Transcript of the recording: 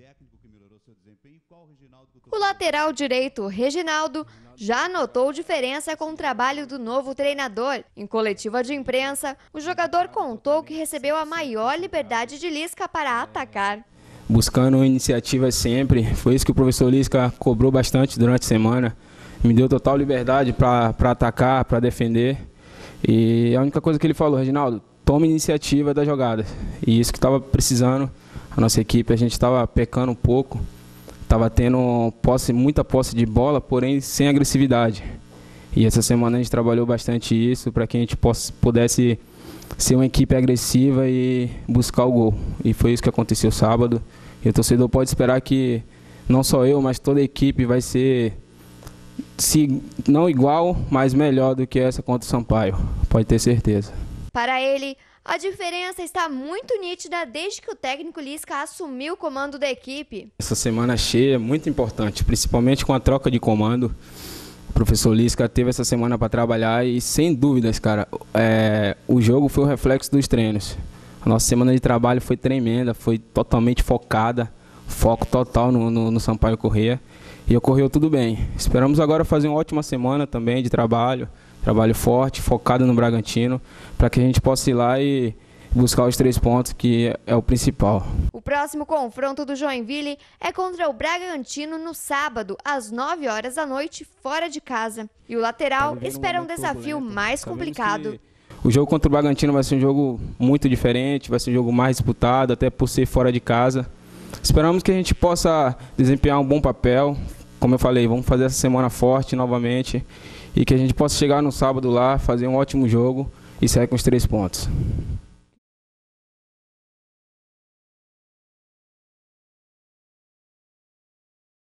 O lateral direito, Reginaldo, já notou diferença com o trabalho do novo treinador. Em coletiva de imprensa, o jogador contou que recebeu a maior liberdade de Lisca para atacar. Buscando iniciativas sempre, foi isso que o professor Lisca cobrou bastante durante a semana. Me deu total liberdade para atacar, para defender. E a única coisa que ele falou, Reginaldo, tome iniciativa da jogada. E isso que estava precisando a nossa equipe. A gente estava pecando um pouco, estava tendo muita posse de bola, porém sem agressividade. E essa semana a gente trabalhou bastante isso para que a gente pudesse ser uma equipe agressiva e buscar o gol. E foi isso que aconteceu sábado. E o torcedor pode esperar que não só eu, mas toda a equipe vai ser, se não igual, mas melhor do que essa contra o Sampaio. Pode ter certeza. Para ele, a diferença está muito nítida desde que o técnico Lisca assumiu o comando da equipe. Essa semana cheia é muito importante, principalmente com a troca de comando. O professor Lisca teve essa semana para trabalhar e, sem dúvidas, cara, o jogo foi o reflexo dos treinos. A nossa semana de trabalho foi tremenda, foi totalmente focada, foco total no Sampaio Corrêa, e ocorreu tudo bem. Esperamos agora fazer uma ótima semana também de trabalho forte, focado no Bragantino, para que a gente possa ir lá e buscar os 3 pontos, que é o principal. O próximo confronto do Joinville é contra o Bragantino no sábado, às 9 horas da noite, fora de casa. E o lateral espera um desafio mais complicado. O jogo contra o Bragantino vai ser um jogo muito diferente, vai ser um jogo mais disputado, até por ser fora de casa. Esperamos que a gente possa desempenhar um bom papel. Como eu falei, vamos fazer essa semana forte novamente e que a gente possa chegar no sábado lá, fazer um ótimo jogo e sair com os 3 pontos.